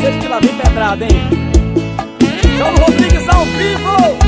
jeito que lá vem pedrada, hein? João Rodrigues ao vivo.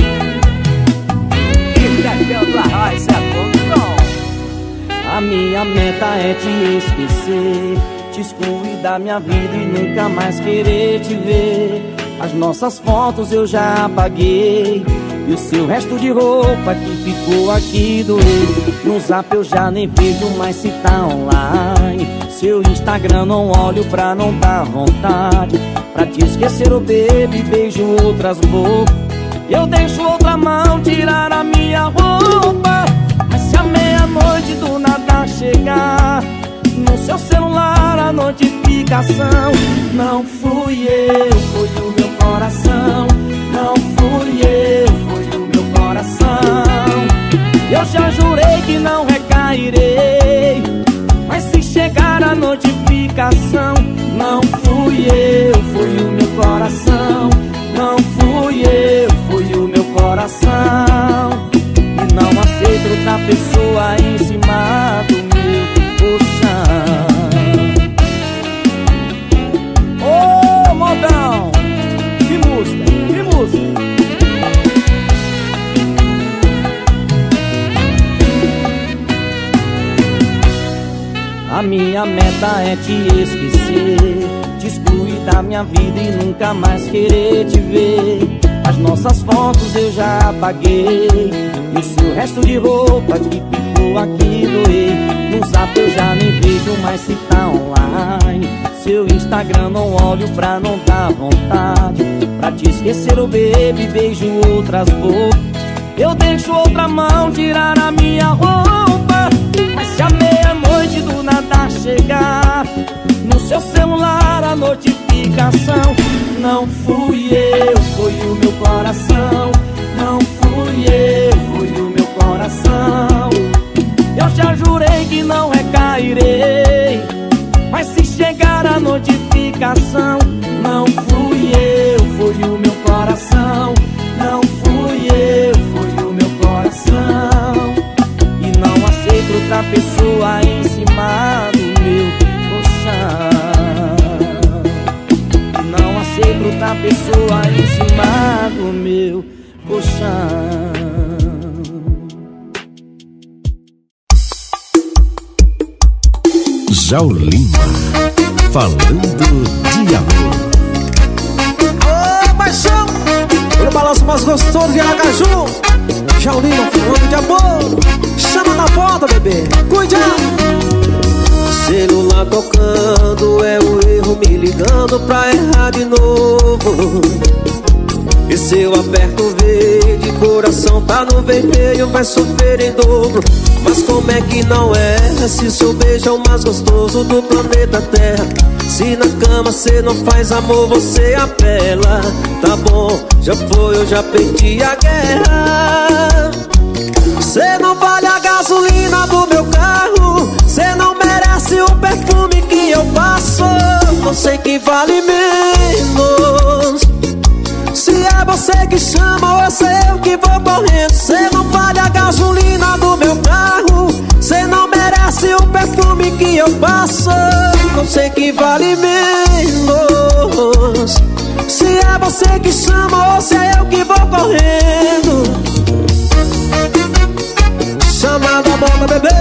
A minha meta é te esquecer, te excluir da minha vida e nunca mais querer te ver. As nossas fotos eu já apaguei e o seu resto de roupa que ficou aqui doeu. No Zap eu já nem vejo mais se tá online. Seu Instagram não olho pra não dar vontade. Pra te esquecer, oh baby, beijo outras bocas. Eu deixo outra mão tirar a minha roupa. Mas se a meia-noite do nada chegar, no seu celular a notificação, não fui eu, foi o meu coração. Não fui eu, foi o meu coração. Eu já jurei que não recairei, mas se chegar a notificação, não fui eu, foi o meu coração. Não fui eu, foi o meu coração. E não aceito outra pessoa em cima do meu colchão. Ô, modão, que música, que música. A minha meta é te esquecer, te excluir da minha vida e nunca mais querer te ver. As nossas fotos eu já apaguei e o seu resto de roupa que ficou aqui doei. No Zap eu já nem vejo mais se tá online. Seu Instagram não olho pra não dar vontade. Pra te esquecer, oh baby, beijo outras bocas. Eu deixo outra mão tirar a minha roupa. Mas se a meia-noite do nada chegar, no seu celular a notificação, não fui eu, foi o meu coração. Não fui eu, foi o meu coração. Eu já jurei que não recairei, mas se chegar a notificação, não fui eu, foi o meu coração. Não fui eu, foi o meu coração. E não aceito outra pessoa em cima do meu colchão. Não aceito outra pessoa em cima do meu colchão. João Lima, falando de amor. Ô, paixão, pelo balanço mais gostoso de Aracaju. João Lima, falando de amor. Chama na porta, bebê, cuidado. Celular tocando, é o erro me ligando pra errar de novo. E se eu aperto o verde, coração tá no vermelho, vai sofrer em dobro. Mas como é que não é, se o seu beijo é o mais gostoso do planeta Terra? Se na cama cê não faz amor, você apela. Tá bom, já foi, eu já perdi a guerra. Cê não vale a gasolina do meu carro, cê não merece o perfume que eu passo. Não sei quem vale menos, se é você que chama ou se é eu que vou correndo. Cê não vale a gasolina do meu carro, cê não merece o perfume que eu passo. Não sei quem vale menos, se é você que chama ou se é eu que vou correndo. Chama da bola, bebê.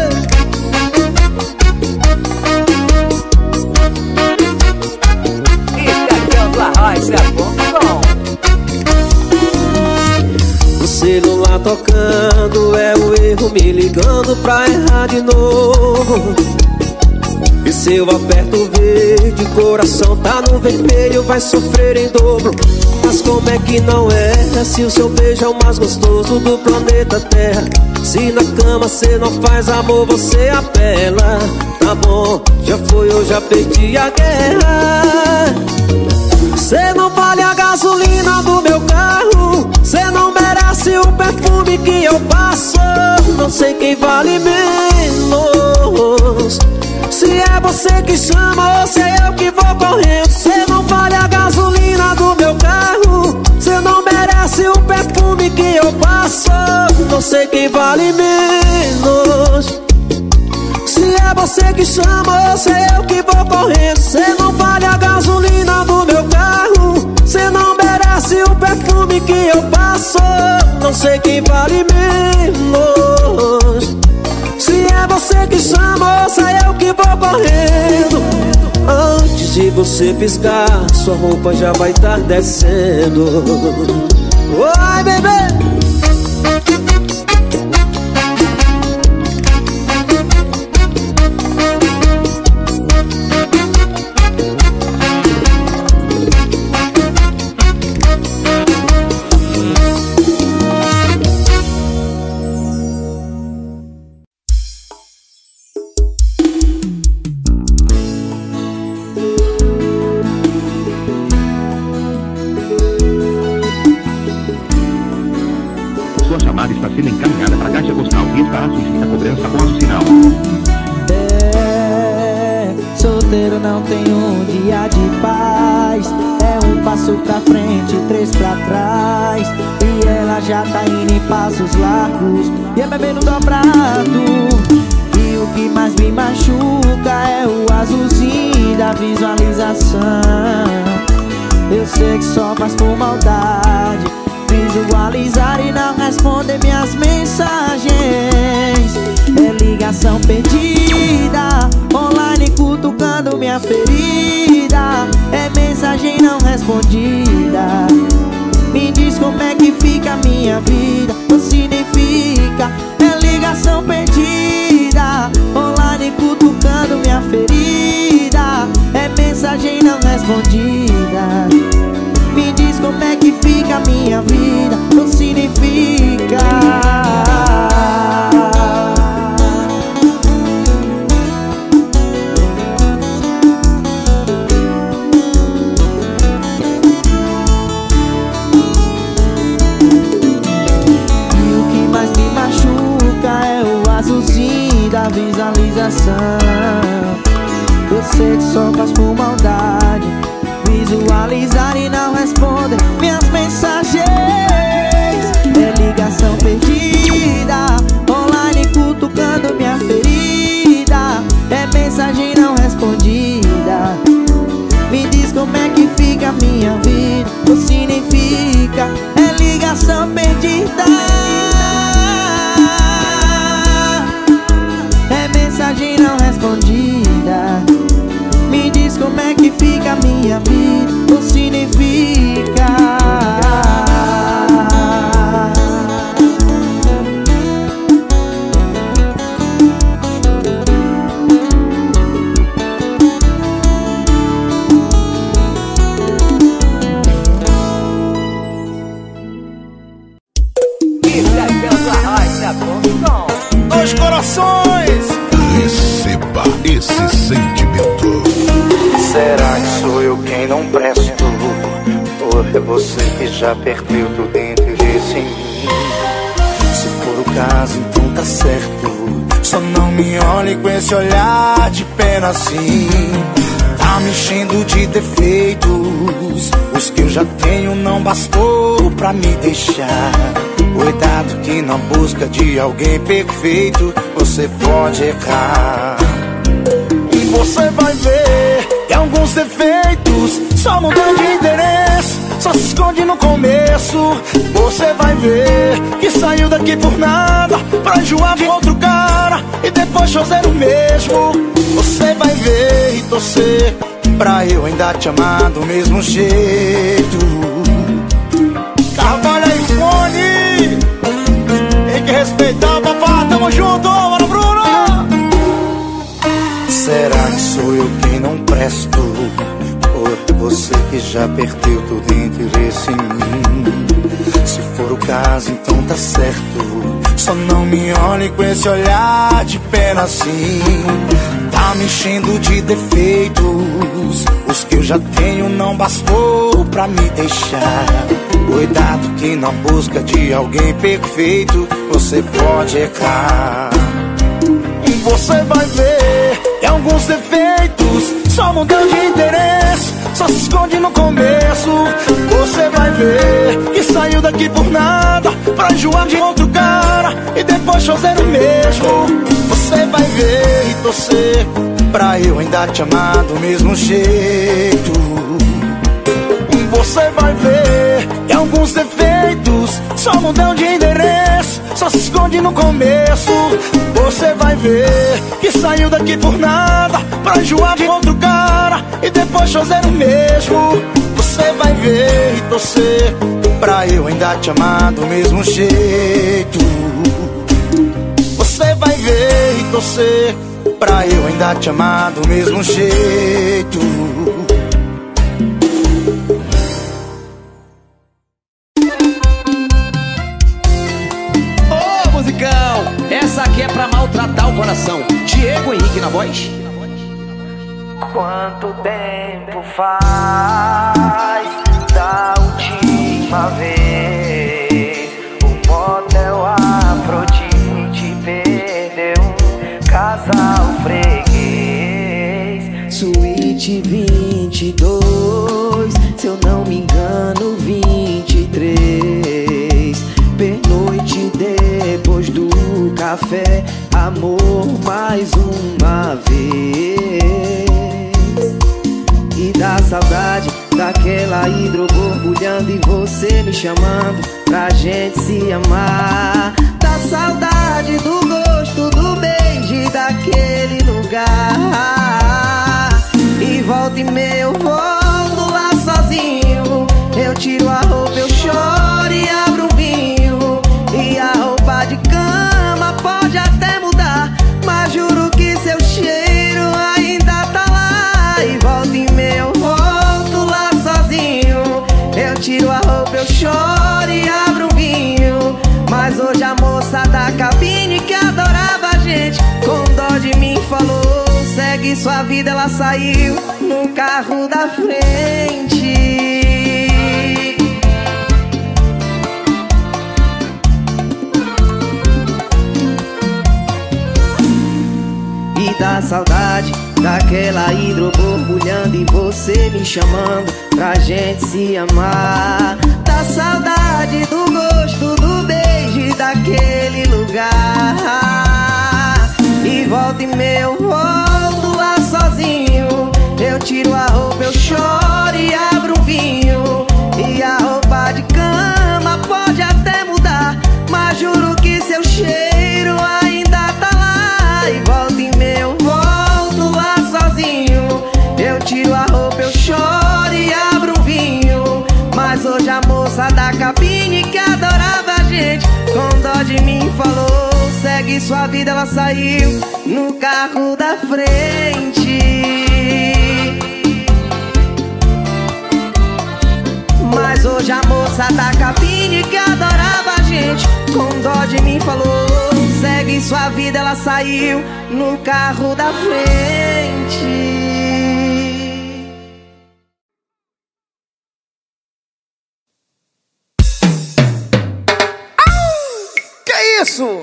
O celular tocando, é o erro me ligando pra errar de novo. E se eu aperto o verde, coração tá no vermelho, vai sofrer em dobro. Mas como é que não é, se o seu beijo é o mais gostoso do planeta Terra? Se na cama cê não faz amor, você apela. Tá bom, já foi, eu já perdi a guerra. Cê não vale a gasolina do meu carro, cê não merece o perfume que eu passo. Não sei quem vale menos, se é você que chama ou se é eu que vou correndo. Cê não vale a gasolina do meu carro, cê não merece o perfume que eu passo. Não sei quem vale menos, se é você que chama ou se é eu que vou correndo. Cê não vale a gasolina do meu que eu passo, não sei quem vale menos. Se é você que chama, sai eu que vou correndo. Antes de você piscar, sua roupa já vai estar descendo. Oi, bebê! Está sendo encaminhada para a caixa postal e estará sujeita a cobrança após o sinal. Solteiro não tem um dia de paz. É um passo pra frente, 3 pra trás. E ela já tá indo em passos largos e é bebendo dobrado. E o que mais me machuca é o azulzinho da visualização. Eu sei que só faz por maldade visualizar e não responder minhas mensagens. É ligação perdida, online cutucando minha ferida. É mensagem não respondida. Me diz como é que fica a minha vida, ou se nem fica. É ligação perdida, online cutucando minha ferida. É mensagem não respondida. Me diz como é que fica a minha vida, ou se nem fica. E o que mais me machuca é o azulzinho da visualização. Eu sei que só faz por maldade visualizar e não responder minhas mensagens. É ligação perdida, online cutucando minha ferida. É mensagem não respondida. Me diz como é que fica a minha vida, ou se nem fica. É ligação perdida. É mensagem não respondida. Me diz como é que fica a minha vida, ou se nem fica. Dois corações. Receba esse sentimento. Será que sou eu quem não presto? Ou é você que já perdeu tudo dentro desse em mim? Se for o caso, então tá certo. Só não me olhe com esse olhar de pena assim. Tá me enchendo de defeitos. Os que eu já tenho não bastou pra me deixar. Cuidado que na busca de alguém perfeito você pode errar. E você vai ver que alguns defeitos só mudam de endereço, só se esconde no começo. Você vai ver que saiu daqui por nada pra enjoar de outro cara e depois fazer o mesmo. Você vai ver e torcer pra eu ainda te amar do mesmo jeito. Carvalho iPhone, tem que respeitar, papá, tamo junto, mano Bruno. Será que sou eu quem não presto? Ou é você que já perdeu todo interesse em mim? Se for o caso, então tá certo. Só não me olhe com esse olhar de pena assim. Tá me enchendo de defeitos. Os que eu já tenho não bastou pra me deixar. Cuidado que na busca de alguém perfeito você pode errar. E você vai ver que alguns defeitos só mudam de interesse, só se esconde no começo. Você vai ver que saiu daqui por nada pra enjoar de outro cara e depois fazer o mesmo. Você vai ver e torcer pra eu ainda te amar do mesmo jeito. Você vai ver que alguns defeitos só mudam de endereço, só se esconde no começo. Você vai ver que saiu daqui por nada pra enjoar de outro cara e depois fazer o mesmo. Você vai ver e torcer pra eu ainda te amar do mesmo jeito. Você vai ver e torcer pra eu ainda te amar do mesmo jeito. Ô, musicão, essa aqui é pra maltratar o coração. Diego Henrique na voz. Quanto tempo faz da última vez o motel Afrodite perdeu um casal freguês? Suíte 22, se eu não me engano 23. Pernoite depois do café, amor mais uma vez. E da saudade daquela hidroborbulhando e você me chamando pra gente se amar. Da saudade do gosto do beijo e daquele lugar. E volta e meia eu volto lá sozinho. Eu tiro a roupa, eu choro e abro um vinho. E a roupa de cama pode até mudar, mas juro que seu cheiro ainda tá lá. E volta e meia eu volto lá sozinho. Eu tiro a roupa, eu choro e abro um vinho. Mas hoje a moça da cabine que adorava a gente, com dó de mim falou: segue sua vida, ela saiu no carro da frente. E da saudade daquela hidroborbulhando e você me chamando pra gente se amar. Da saudade do gosto do beijo e daquele lugar. E volta e meia eu volto lá sozinho. Eu tiro a roupa, eu choro e abro um vinho. E a roupa de cama pode até mudar, mas juro que seu cheiro ainda tá lá. E volta e meia eu volto lá sozinho. Eu tiro a roupa, eu choro e abro um vinho. Mas hoje a moça da cabine que adorava a gente, com dó de mim falou: segue sua vida, ela saiu no carro da frente. Mas hoje a moça da cabine que adorava a gente, com dó de mim falou: segue sua vida, ela saiu no carro da frente. Isso!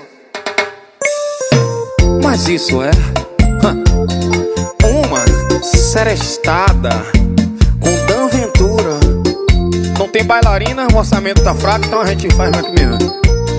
Mas isso é uma serestada com Dan Ventura. Não tem bailarina, o orçamento tá fraco, então a gente faz aqui mesmo.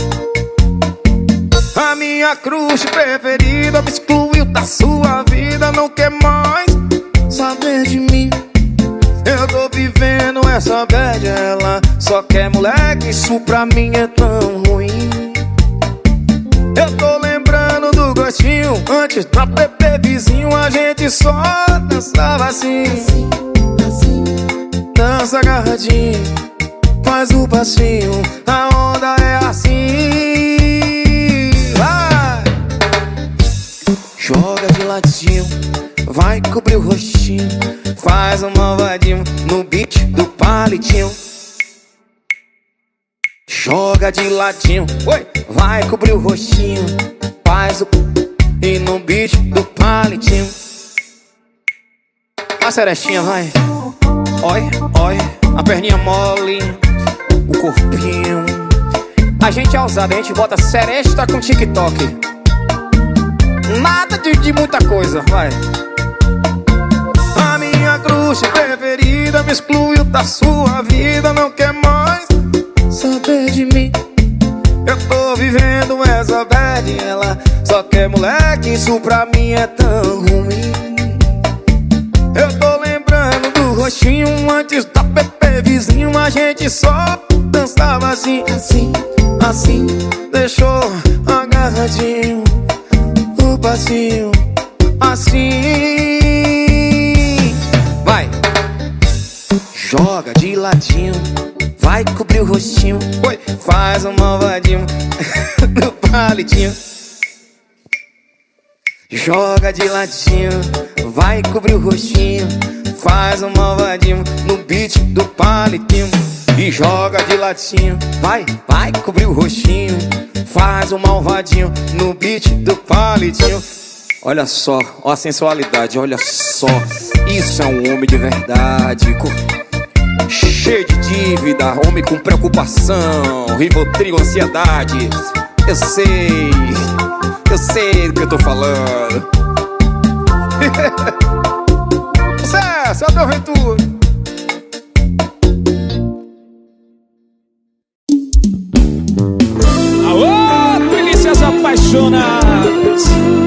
A minha cruz preferida me excluiu da sua vida, não quer mais saber de mim. Eu tô vivendo essa bad, ela só quer moleque, isso pra mim é tão ruim. Eu tô lembrando do gostinho, antes da bebê vizinho a gente só dançava assim. Dança agarradinho, faz o passinho, a onda é assim. Vai! Joga de ladinho, vai cobrir o rostinho, faz um malvadinho no beat do palitinho. Joga de ladinho, oi, vai cobrir o rostinho, faz o e no beat do palitinho. A serestinha vai, oi, oi, a perninha mole, o corpinho. A gente é ousado, a gente bota seresta com TikTok. Nada de muita coisa, vai. A minha cruz preferida me excluiu da sua vida, não quer mais saber de mim. Eu tô vivendo essa bad, ela só quer moleque, isso pra mim é tão ruim. Eu tô lembrando do rostinho antes da bebê vizinho a gente só dançava assim, assim, assim. Deixou agarradinho o passinho, assim. Vai! Joga de ladinho, vai cobrir o rostinho. Oi, faz um malvadinho no palitinho. Joga de ladinho, vai cobrir o rostinho. Faz um malvadinho no beat do palitinho. E joga de ladinho, vai cobrir o rostinho. Faz um malvadinho no beat do palitinho. Olha só, ó a sensualidade, olha só. Isso é um homem de verdade, cheio de dívida, homem com preocupação, Rivotril, ansiedade. Eu sei do que eu tô falando. Sucesso, Abel Ventura. Alô, delícias apaixonadas.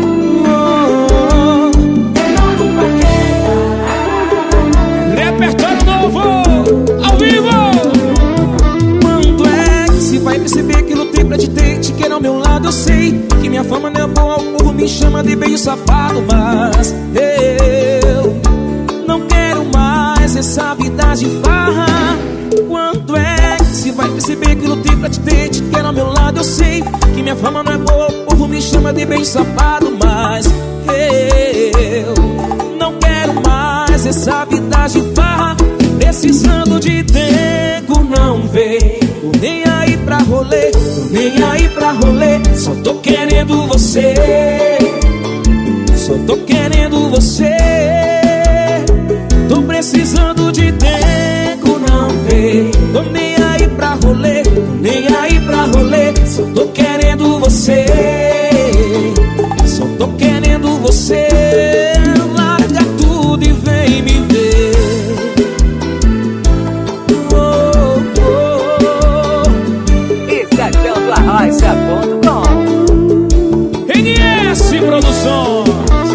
Repertório novo, ao vivo. Quando é que se vai perceber que lutei pra te ter, te quero ao meu lado? Eu sei que minha fama não é boa, o povo me chama de beijo safado, mas eu não quero mais essa vida de farra. Quando é que se vai perceber que lutei pra te ter, te quero ao meu lado? Eu sei que minha fama não é boa, o povo me chama de beijo safado, mas eu não quero mais essa vida de farra. Precisando de tempo, não vem. Tô nem aí pra rolê, tô nem aí pra rolê. Só tô querendo você, só tô querendo você. Tô precisando de tempo, não vem. Tô nem aí pra rolê, tô nem aí pra rolê. Só tô querendo você, só tô querendo você. Larga tudo e vem me ver. NS Produções.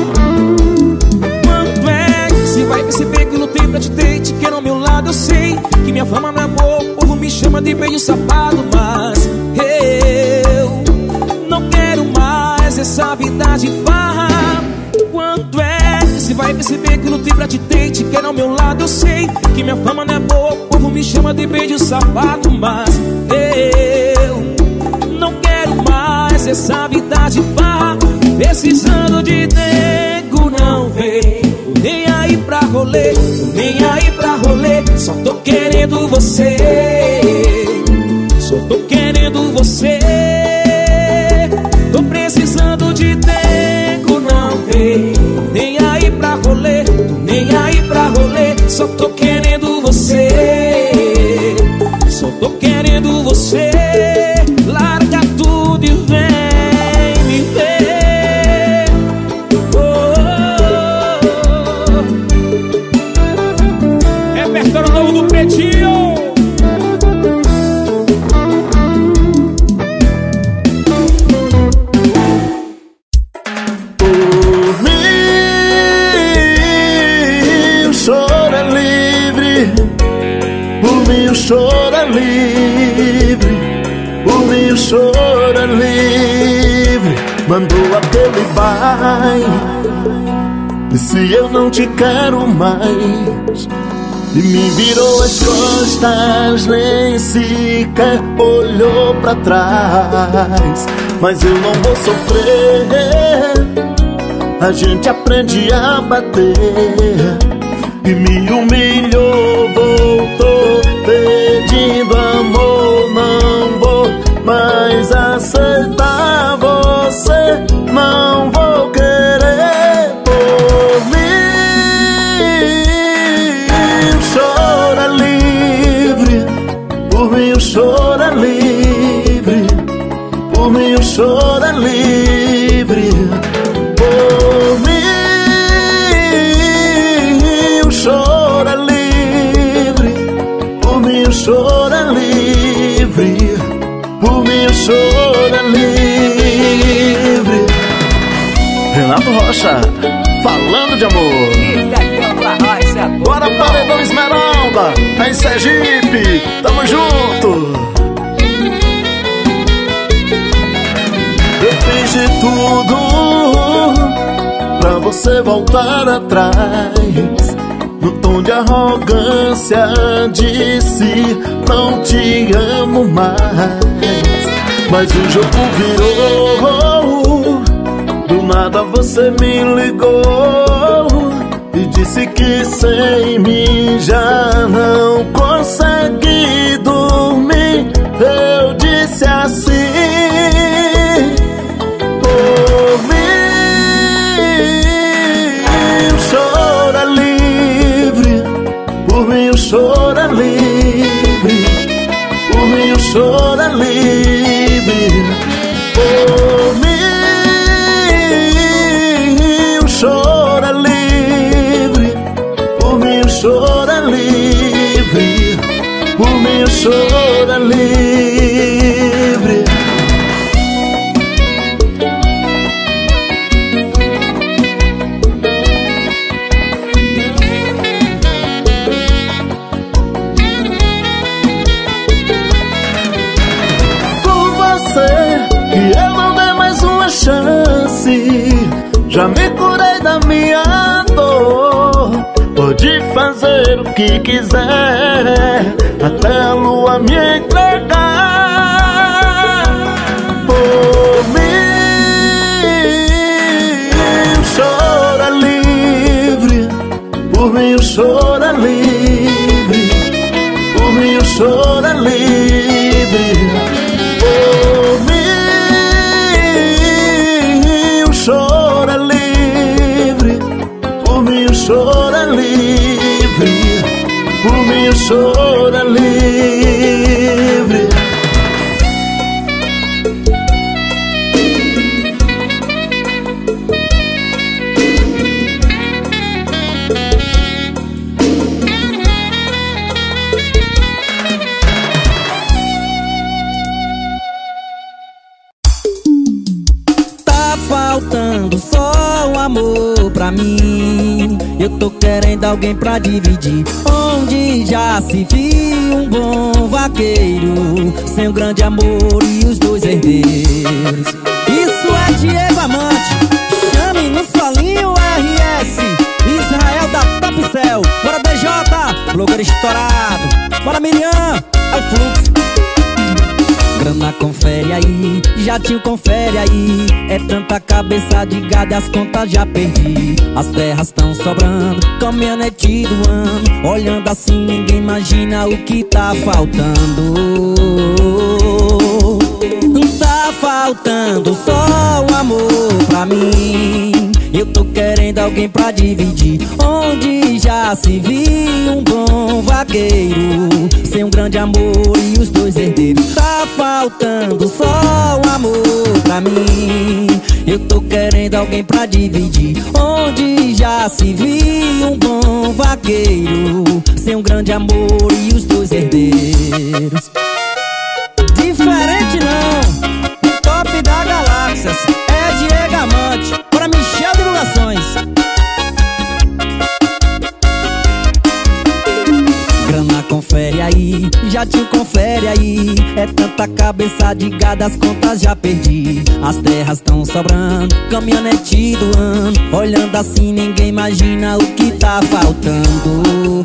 Quando é que se vai perceber que lutei pra te ter, te quero ao meu lado? Eu sei que minha fama não é boa, o povo me chama de beijo safado, mas eu não quero mais essa vida de farra. Quando é que se vai perceber que lutei pra te ter, te quero ao meu lado? Eu sei que minha fama não é boa, o povo me chama de beijo safado, mas eu não quero mais essa vida de farra. Precisando de nego, não vem. Tô nem aí pra rolê, tô nem aí pra rolê. Só tô querendo você, só tô querendo você. Tô precisando de nego, não vem. Tô nem aí pra rolê, tô nem aí pra rolê. Só tô querendo você, só tô querendo você. Larga tudo e vem me ver. Repertório novo do Pretinho. Por mim o choro é livre, por mim o choro é livre, por mim o choro é livre. Mandou aquele vai, e se eu não te quero mais? E me virou as costas, nem sequer olhou pra trás. Mas eu não vou sofrer, a gente aprende a bater. E me humilhou, voltou pedindo amor. Não vou mais aceitar você, não vou querer. Por mim o choro é livre, por mim o choro é livre, por mim o choro é livre. Por mim o choro é livre, por mim o choro é livre, por mim o choro é livre. Renato Rocha, falando de amor. Estação da Rocha. Bora Paredão Esmeralda, em Sergipe, tamo junto. Eu fiz de tudo pra você voltar atrás. No tom de arrogância disse, não te amo mais. Mas o jogo virou, do nada você me ligou e disse que sem mim já não consegui dormir. Eu disse assim, por mim o choro é livre, por mim o choro é livre, por mim o choro é livre, por mim o choro é livre, por mim o choro é livre, por mim o choro é livre. Por você que eu não dei mais uma chance, já me curei da minha dor. Pode fazer o que quiser, até a lua me entregar. Por mim o choro é livre, por mim o choro é livre, por mim o choro é livre, por mim o choro é livre, por mim o choro é livre, por mim o choro é livre. Tá faltando só um amor pra mim. Eu tô querendo alguém pra dividir, onde já se viu um bom vaqueiro, sem um grande amor e os dois herdeiros. Isso é Diego Amante, chame no solinho RS, Israel da Top Cell. Bora DJ, blogueiro estourado. Bora Miriam, é o fluxo. Grana confere aí, jatinho confere aí. É tanta cabeça de gado e as contas já perdi. As terras tão sobrando, caminhonete do ano. Olhando assim ninguém imagina o que tá faltando. Tá faltando só um amor pra mim. Eu tô querendo alguém pra dividir, onde já se viu um bom vaqueiro, sem um grande amor e os dois herdeiros. Tá faltando só um amor pra mim. Eu tô querendo alguém pra dividir, onde já se viu um bom vaqueiro, sem um grande amor e os dois herdeiros. Diferente não, o top da galáxias é Diego Amante. Para Michel Divulgações. Grana confere aí, jatinho confere aí. É tanta cabeça de gado, as contas já perdi. As terras tão sobrando, caminhonete do ano. Olhando assim ninguém imagina o que tá faltando.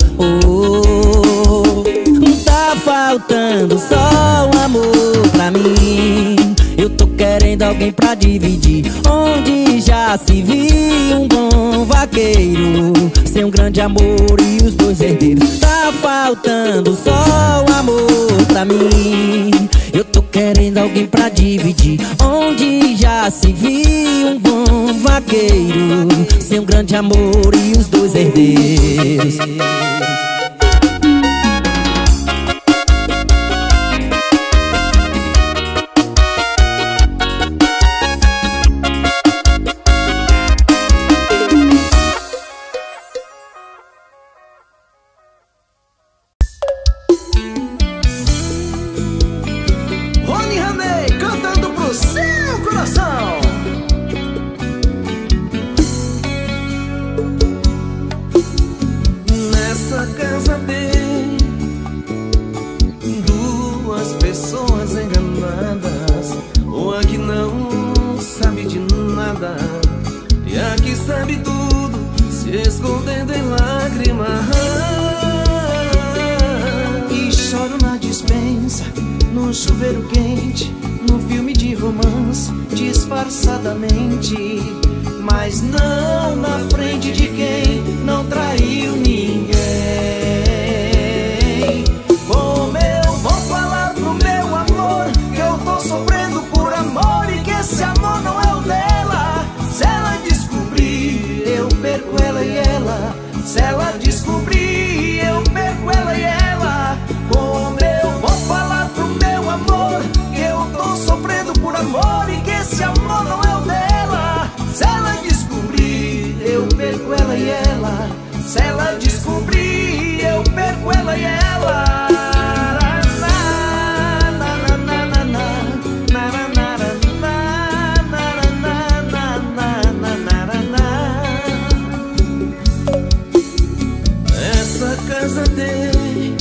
Tá faltando só um amor pra mim. Eu tô querendo alguém pra dividir, onde já se viu um bom vaqueiro, sem um grande amor e os dois herdeiros. Tá faltando só um amor pra mim. Eu tô querendo alguém pra dividir, onde já se viu um bom vaqueiro, sem um grande amor e os dois herdeiros. sabe tudo, se escondendo em lágrimas. E choro na dispensa, no chuveiro quente, no filme de romance, disfarçadamente, mas não na frente de quem não traiu ninguém. Como eu vou falar pro meu amor que eu tô sofrendo por amor e que esse amor não é o dela? Se ela descobrir, eu perco ela e ela. Se ela descobrir, eu perco ela e ela. Como eu vou falar pro meu amor que eu tô sofrendo por amor e que esse amor não é o dela? Se ela descobrir, eu perco ela e ela. Se ela descobrir, eu perco ela e ela. Essa casa tem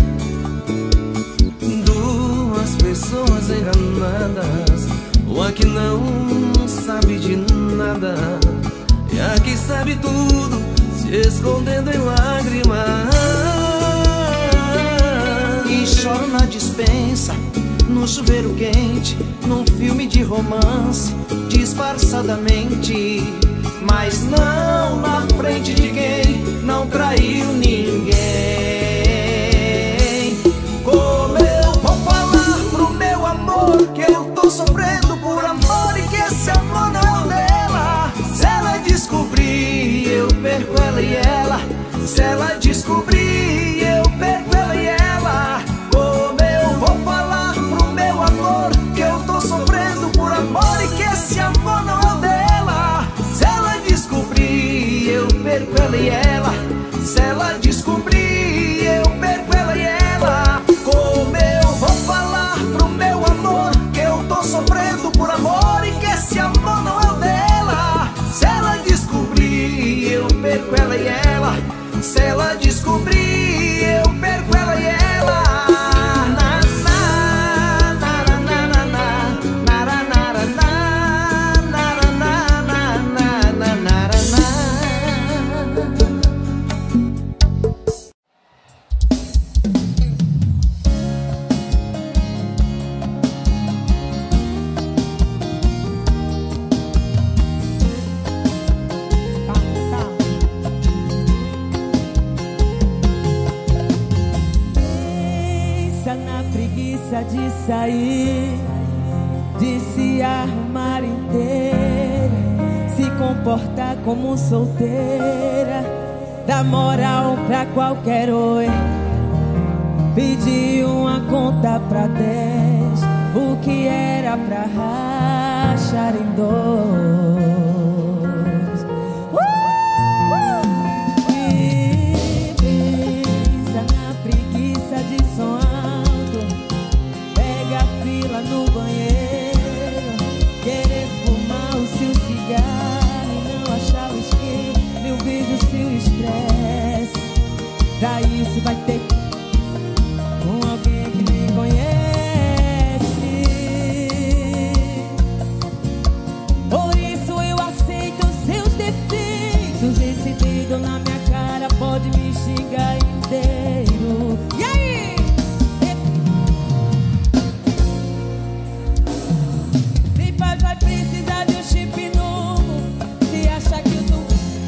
duas pessoas enganadas, uma que não sabe de nada e a que sabe tudo, se escondendo em lágrimas. E choro na dispensa, no chuveiro quente, num filme de romance, disfarçadamente, mas não na frente de quem não traiu ninguém. Como eu vou falar pro meu amor que eu tô sofrendo por amor e que esse amor não é o dela? Se ela descobrir, eu perco ela e ela. Se ela descobrir, eu perco ela e ela. Como eu vou falar pro meu amor que eu tô sofrendo por amor e que esse amor não é o dela? Se ela descobrir, eu perco ela e ela. Se ela descobrir, eu perco ela e ela. Como eu vou falar pro meu amor que eu tô sofrendo por amor e que esse amor não é o dela? Se ela descobrir, eu perco ela e ela. Se ela descobrir, eu perco ela e ela. De sair, de se arrumar inteira, se comportar como solteira, dá moral pra qualquer oi, pedir uma conta pra 10, o que era pra rachar em dois. E brisa na preguiça de sonhar, no banheiro, querer fumar o seu cigarro e não achar o isqueiro, mil vezes seu estresse. Pra isso vai ter com alguém que me conhece. Por isso eu aceito os seus defeitos. Esse dedo na minha cara pode me xingar inteiro. E aí? Vai precisar de um chip novo. Se acha que eu tô...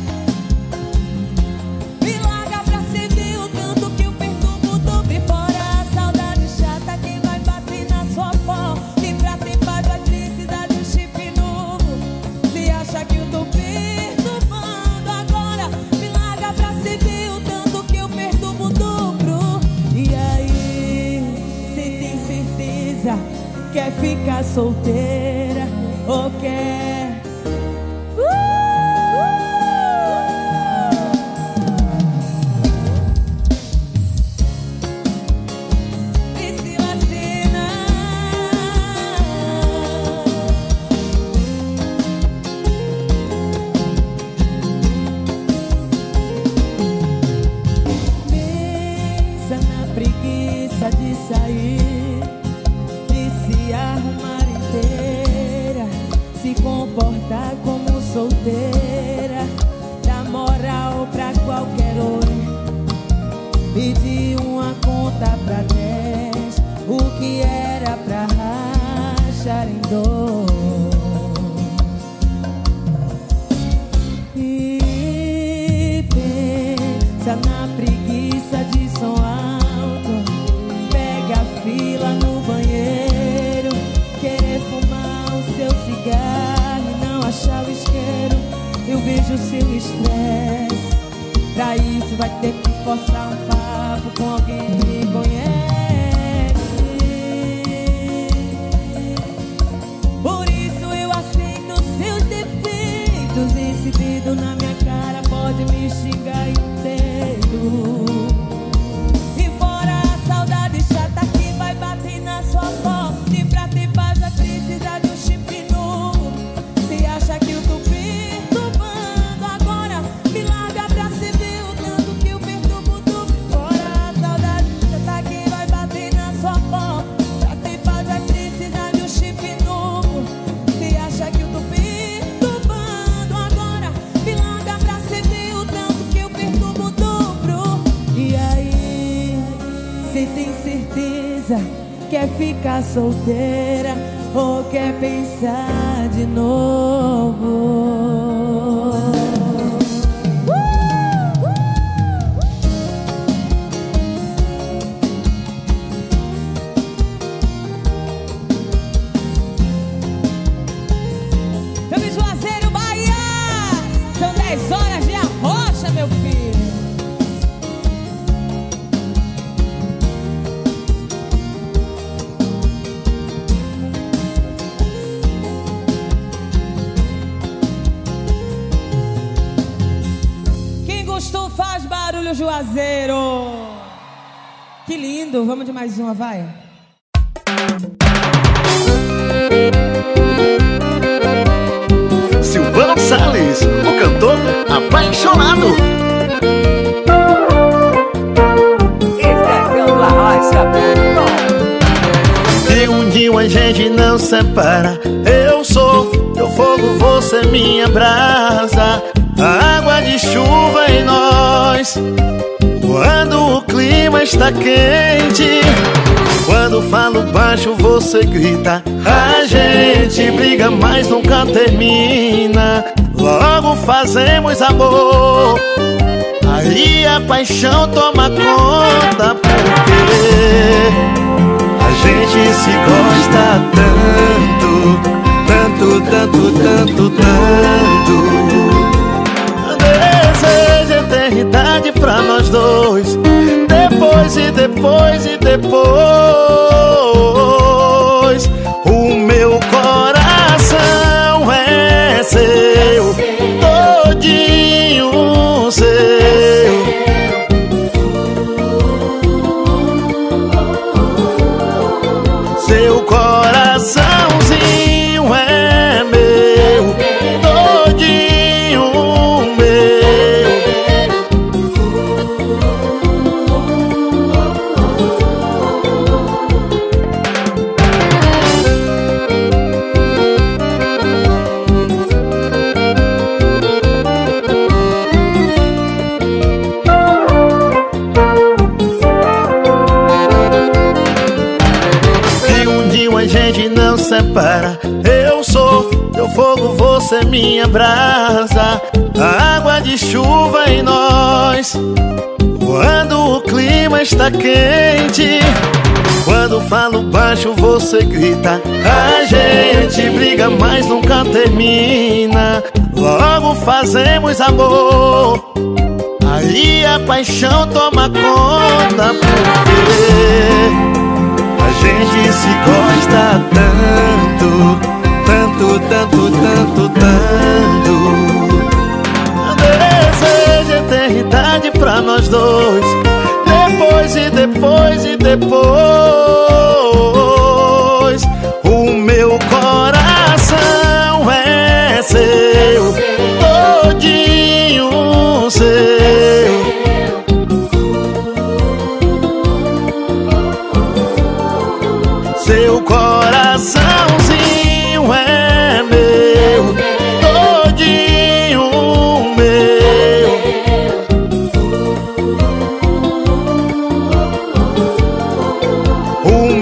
Me larga pra ceder o tanto que eu perturbo dobro. E fora a saudade chata que vai bater na sua porta. E pra ter paz vai precisar de um chip novo. Se acha que eu tô perturbando agora, me larga pra ceder o tanto que eu perturbo dobro. E aí, cê tem certeza? Quer ficar solteira ou quer? E se vacina? Pensa na preguiça de sair, de se arrumar inteiro, pizza na preguiça de som alto, pega a fila no banheiro, querer fumar o seu cigarro e não achar o isqueiro. Eu vejo o seu estresse, pra isso vai ter que forçar um papo com alguém que conhece. Por isso eu aceito seus defeitos, esse dedo na minha cara pode me xingar inteiro. E fora a saudade chata que vai bater na sua porta, e pra ter paz vai precisar de um chip novo. Se acha que eu tô perturbando agora, me larga pra se ver o tanto que eu perturbo tudo. Fora a saudade chata que vai bater na sua porta, pra ter paz vai precisar de um chip novo. Se acha que eu tô perturbando agora, me larga pra se ver o tanto que eu perturbo o dobro. E aí, cê tem certeza? Quer ficar solteira ou quer pensar de novo? Vamos em Juazeiro, Bahia! São 10 horas de arrocha, meu filho. Quem gostou faz barulho, Juazeiro. Que lindo, vamos de mais uma, vai. Silvano Salles, o cantor apaixonado. Se um dia a gente não separa, eu sou teu fogo, você minha brasa, a água de chuva em nós. Quando o clima está quente, quando falo baixo você grita, a gente briga mas nunca termina. Logo fazemos amor, aí a paixão toma conta, porque a gente se gosta tanto, tanto, tanto, tanto, tanto. Desejo eternidade pra nós dois, depois e depois e depois. O meu coração é seu, todinho seu. Seu coraçãozinho é meu, todinho meu. A gente não separa, eu sou teu fogo, você minha brasa, a água de chuva em nós. Quando o clima está quente, quando falo baixo você grita, a gente briga mas nunca termina. Logo fazemos amor, aí a paixão toma conta, porque a gente se gosta tanto, tanto, tanto, tanto, tanto. Desejo eternidade pra nós dois, depois e depois e depois. O meu coração é seu, todinho seu. Seu coraçãozinho é meu, todinho meu. O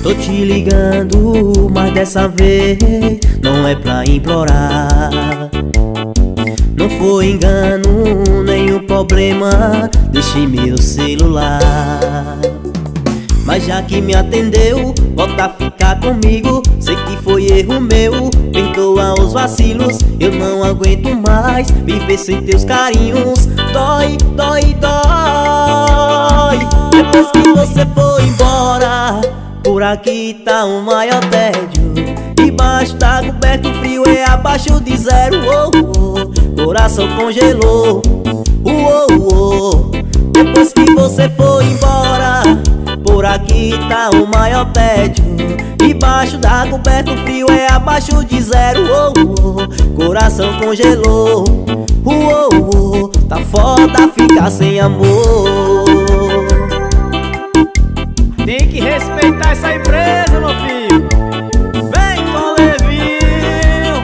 Tô te ligando, mas dessa vez não é pra implorar. Não foi engano, nenhum problema, deixei meu celular. Mas já que me atendeu, volta a ficar comigo. Sei que foi erro meu, perdoa os vacilos. Eu não aguento mais viver sem teus carinhos. Dói, dói, dói. Depois que você foi embora, por aqui tá um maior tédio. Embaixo tá coberto, frio é abaixo de zero. Oh, oh. Coração congelou. Oh, oh. Depois que você foi embora, por aqui tá o maior tédio. Embaixo da coberta, frio é abaixo de zero. Oh, oh. Coração congelou. Oh, oh, oh. Tá foda ficar sem amor. Tem que respeitar essa empresa, meu filho. Vem com Levinho.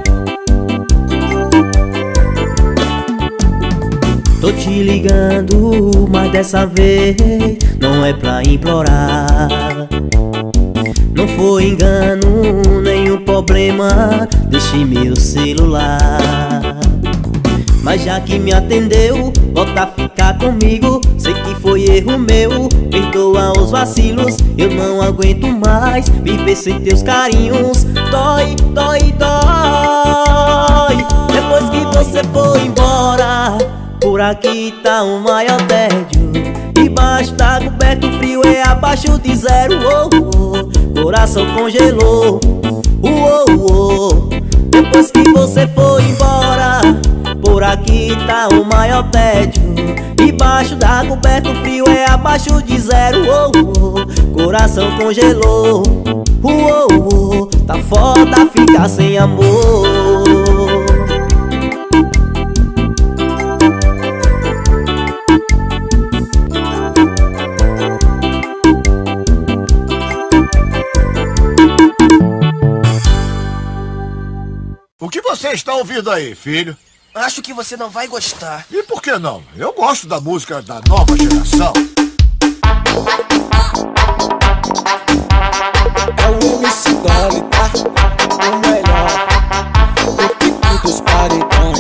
Tô te ligando, mas dessa vez não é pra implorar. Não foi engano, nenhum problema, deixei meu celular. Mas já que me atendeu, volta a ficar comigo. Sei que foi erro meu, perdoa os vacilos. Eu não aguento mais viver sem teus carinhos. Dói, dói, dói. Depois que você foi embora, por aqui tá um maior tédio. Embaixo tá coberto, frio é abaixo de zero. Oh, oh. Coração congelou. Oh, oh. Depois que você foi embora, por aqui tá o maior tédio. Embaixo da coberta, frio é abaixo de zero. Oh, oh. Coração congelou. Oh, oh. Tá foda ficar sem amor. O que você está ouvindo aí, filho? Acho que você não vai gostar. E por que não? Eu gosto da música da nova geração. É o MC Dolly, tá? O melhor, o pique dos paredões.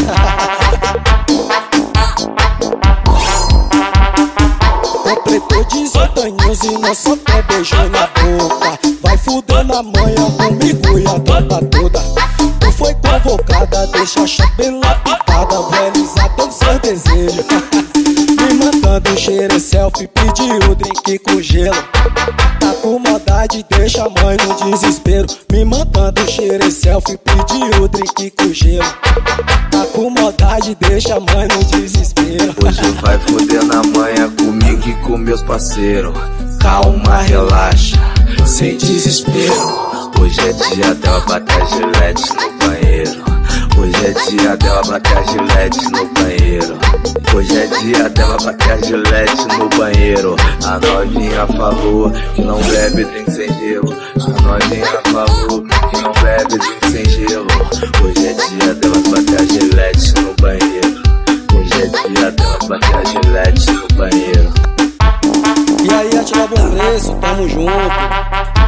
Completou 18 anos e não só quer beijo na boca. Vai fudendo a manhã comigo e a tropa toda. Tu foi convocada, deixa a chapéu lapidada, realizar todos seus desejos. Me mandando cheiro e selfie, pediu o drink com gelo. Tá com maldade, deixa a mãe no desespero. Me mandando cheiro e selfie, pediu o drink com gelo. Tá com maldade, deixa a mãe no desespero. Hoje vai foder na manhã comigo e com meus parceiros. Calma, relaxa, sem desespero. Hoje é dia dela bater gilete no banheiro. Hoje é dia dela bater gilete no banheiro. Hoje é dia dela bater gilete no banheiro. A novinha falou que não bebe drink sem gelo. A novinha falou que não bebe drink sem gelo. Hoje é dia dela bater gilete no banheiro. Hoje é dia dela bater gilete no banheiro. E aí, atira bom preço, tamo junto.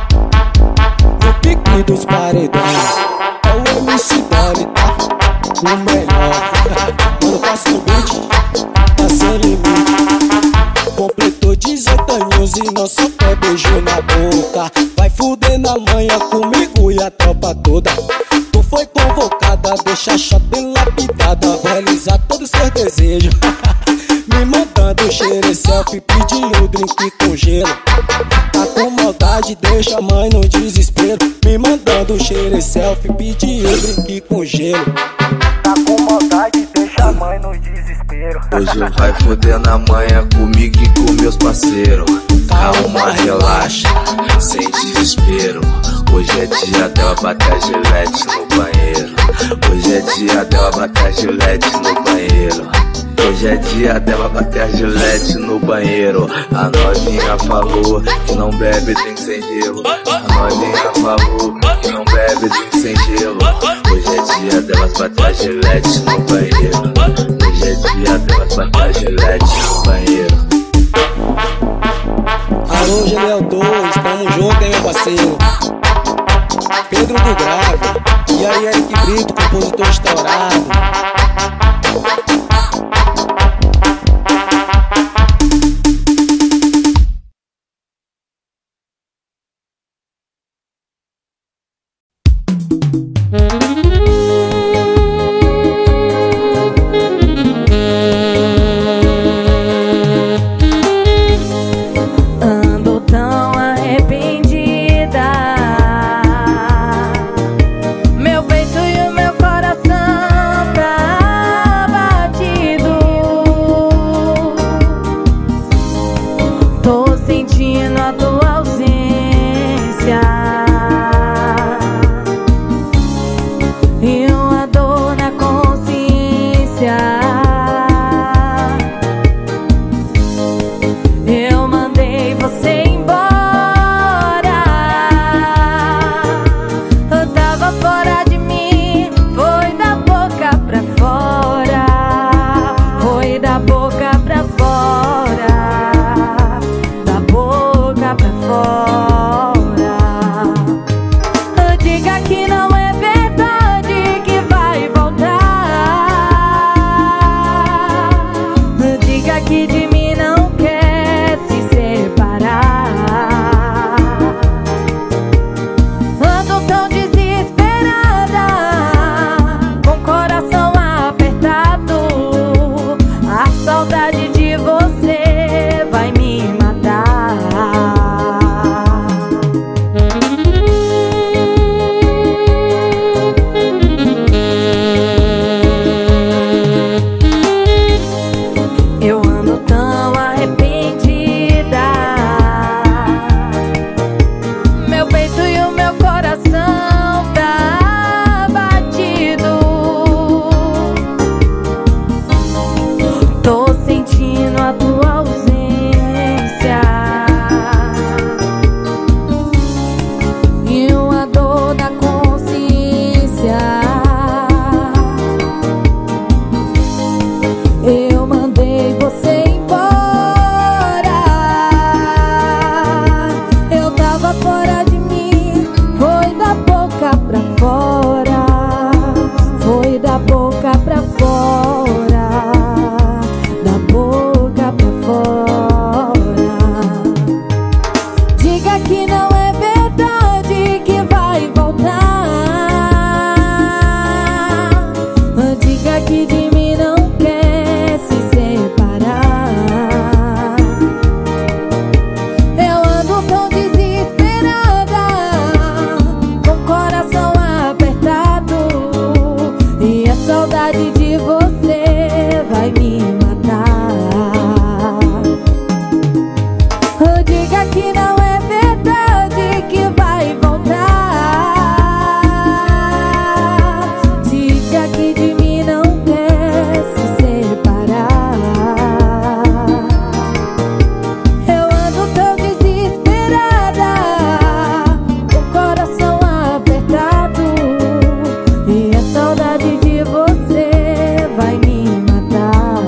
No pique dos paredões, é o MC Dolly, tá? O melhor. Quando passa o beat, tá sem limite. Completou 18 anos e não só quer beijo na boca. Vai fuder na manhã comigo e a tropa toda. Tu foi convocada, deixa a chata lapidada, realizar todos os seus desejos. Me mandando cheiro e selfie, pediu o drink com gelo. Tá com maldade, deixa a mãe no desespero. Me mandando cheiro e selfie, pediu o drink com gelo. Tá com maldade, deixa a mãe no desespero. Hoje vai foder na manhã comigo e com meus parceiros. Calma, relaxa, sem desespero. Hoje é dia dela bater gilete no banheiro. Hoje é dia dela bater gilete no banheiro. Hoje é dia dela bater gilete no banheiro. A novinha falou que não bebe drink sem gelo. A novinha falou que não bebe drink sem gelo. Hoje é dia delas bater gilete no banheiro. Hoje é dia delas bater gilete no banheiro. Alô, Genial 2, tamo junto, hein, parceiro Pedro do Grave. E aí, Eric Brito, compositor estourado. Ando tão arrependida, meu peito e o meu coração tá batido. Tô sentindo a tua ausência e uma dor na consciência. Eu mandei você embora, eu tava fora de mim, foi da boca pra fora, foi da boca pra fora, da boca pra fora. Diga que não é verdade que vai voltar, diga que de mim não quer se separar. Ando tão desesperada, com o coração apertado, a saudade de você vai me matar. Eu ando tão arrependida, meu peito e o meu coração tá batido. Tô sentindo a tua ausência e uma dor na consciência. Eu mandei você embora, eu tava fora de mim, foi da boca pra fora, foi da boca pra fora, da boca pra fora. Diga que não é verdade que vai voltar, diga que de mim não quer se separar. Eu ando tão desesperada, com o coração apertado, e a saudade de você vai me matar. Diga que não é verdade que vai voltar, diga que de mim não quer se separar. Eu ando tão desesperada, com o coração apertado, e a saudade de você vai me matar.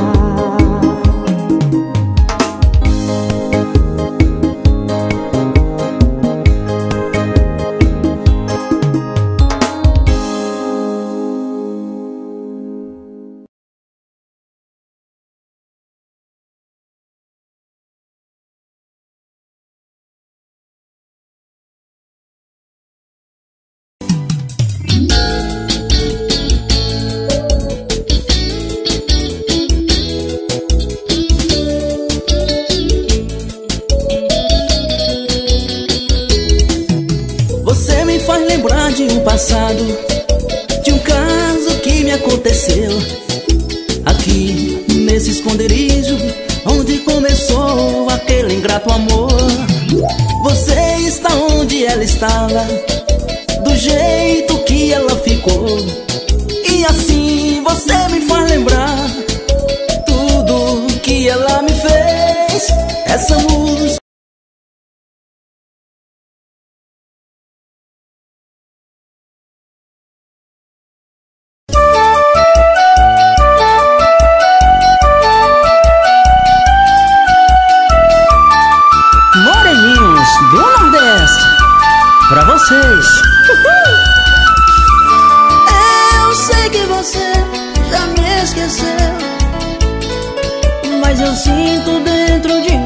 Você me faz lembrar de um passado, de um caso que me aconteceu aqui nesse esconderijo onde começou aquele ingrato amor. Você está onde ela estava, do jeito que ela ficou, e assim você me faz lembrar tudo que ela me fez. Essa música Moreninhos do Nordeste. Eu sei que você já me esqueceu, mas eu sinto dentro de mim